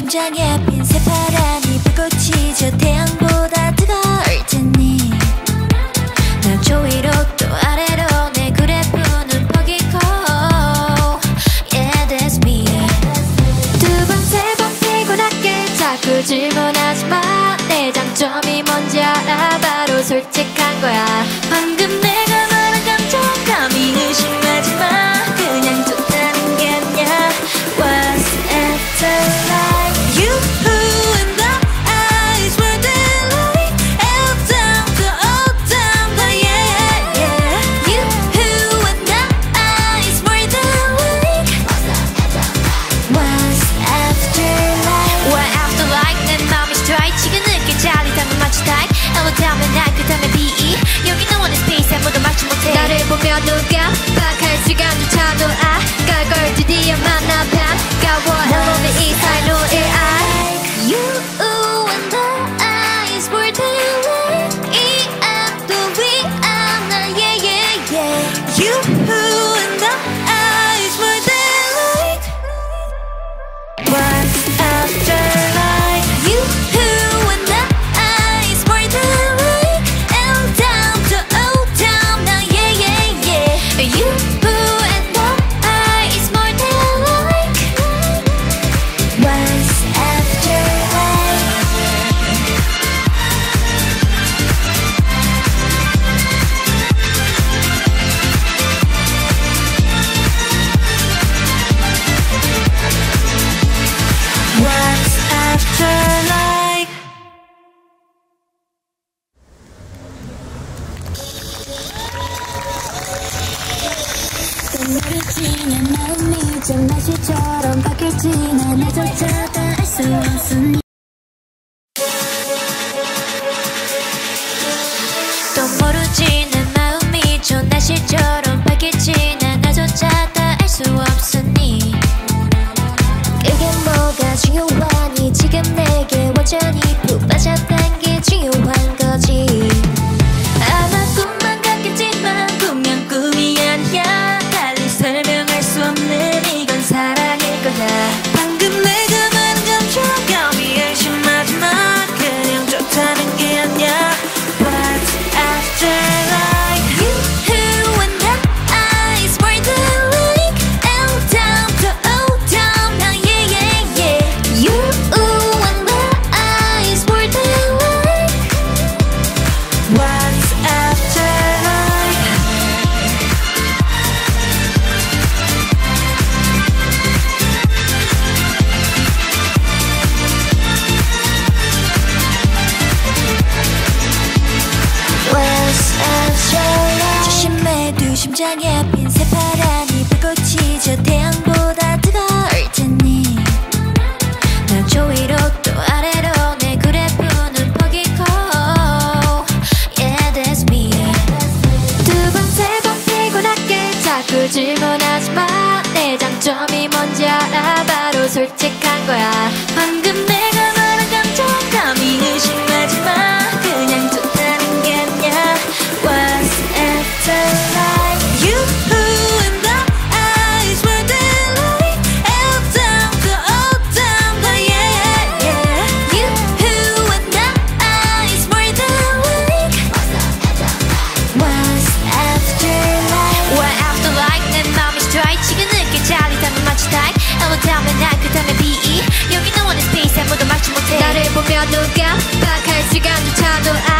심장에 핀 새파란이 불꽃이 저 태양보다 뜨거울 테니 난 저 위로 또 아래로 내 그래프는 퍽이고 Yeah that's me 두 번 세 번 피곤하게 자꾸 질문하지 마 내 장점이 뭔지 알아 바로 솔직한 거야 방금 내가 말한 감정감이 의심하지 마 그냥 좋다는 게 아니야 What's after life You and the eyes were daylight L down to O down the yeah yeah You and the eyes were daylight What's after life What after life 내 맘이 strike 지금 느낄 짜릿함은 마치 타입 L 다음에 날 그 다음에 BE 여기 no one is space 아무도 막지 못해 나를 보며 누가 박할 시간조차도 아까울 걸 드디어 만나 반가워 너의 이 사이로의 I You and the eyes were daylight 이 앞도 위안나 yeah yeah yeah You and the eyes were daylight What's after life You and the eyes were daylight L down to O down now yeah yeah yeah You and the eyes more daylight What's after life What's after life 너를 마음이 좀 날씨처럼 바뀔지 난 나조차도 알 수 없으니 또 모르지 내 마음이 좀 날씨처럼 바뀔지 난 나조차도 알 수 없으니 그게 뭐가 중요하니 지금 내게 완전히 푹 빠졌단 게 중요한 거지 아마 꿈만 같겠지만 분명 꿈이 아니야 달리 설명할 수 없는 이건 사랑일 거야 방금 내가 말한 감정감이 의심하지 마 그냥 좋다는 게 아니야 What's after life You and the eyes were daylight L down to O down now yeah yeah yeah You and the eyes were daylight What's after life What's after life 조심해 두 심장에 핀 새파란이 불꽃이 저 태양보다 뜨거울 테니 난 저 위로 또 아래로 내 그래프는 퍽이고 Yeah that's me 두 번 세 번 피곤하게 자꾸 질문하지 마 내 장점이 뭔지 알아 바로 솔직한 거야 방금 내가 말한 감정감이 의심하지 마 그냥 좋다는 게 아니야 What's after life You and the eyes were daylight L down to O down the yeah yeah You and the eyes were daylight What's after life What after life 내 맘이 strike 지금 느낄 짜릿함은 마치 타입 L 다음에 날 그 다음에 BE 여기 no one is space 아무도 막지 못해 나를 보며 누가 박할 시간조차도